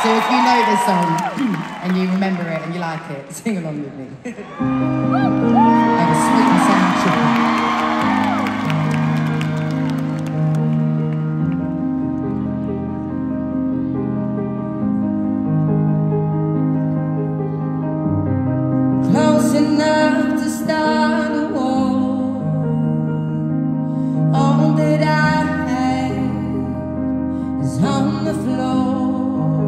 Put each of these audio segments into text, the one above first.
So if you know this song and you remember it and you like it, sing along with me. Like a sweet and sound chicken. Enough to start a war. All that I have is on the floor.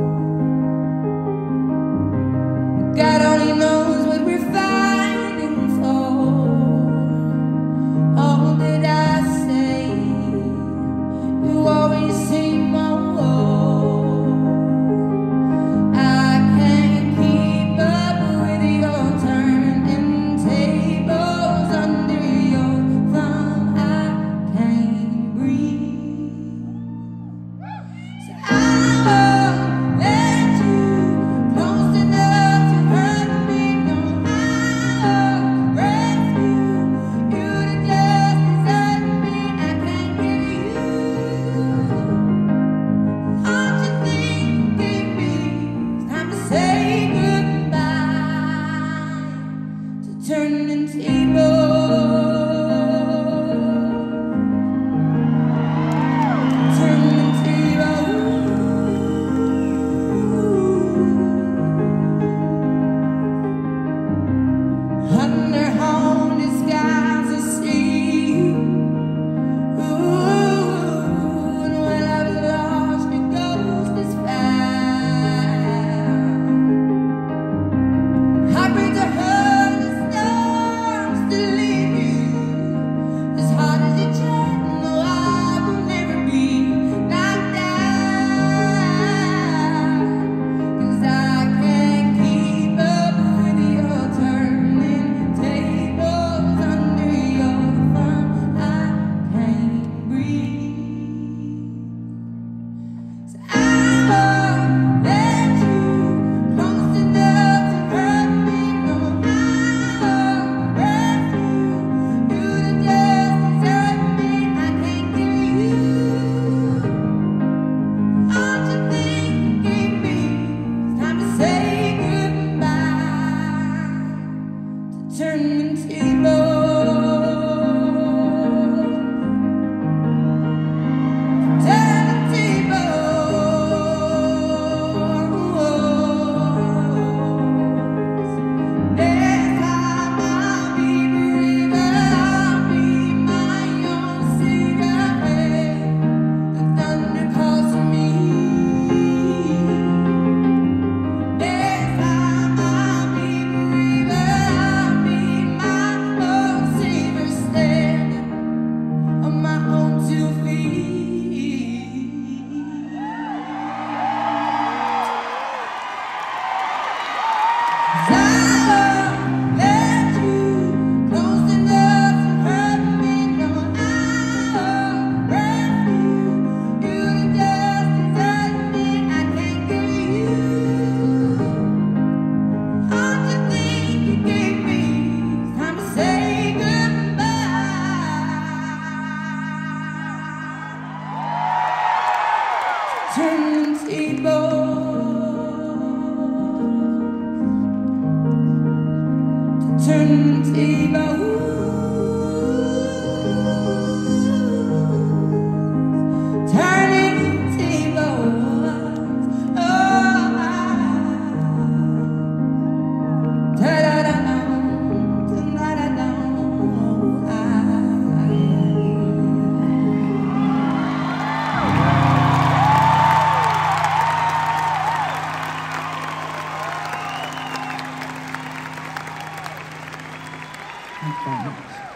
God only knows what we're fighting for. All that I say, you always seem more. Turning tables, turning tables. Under haunted skies of sea. Ooh, and when I was lost, your ghost is found. I bring to her. Turning tables, turning tables. Next time I'll be braver, I'll be my own cigarette. The thunder calls to me. Next time I'll be braver. Turning tables, turning tables. Thank you very much.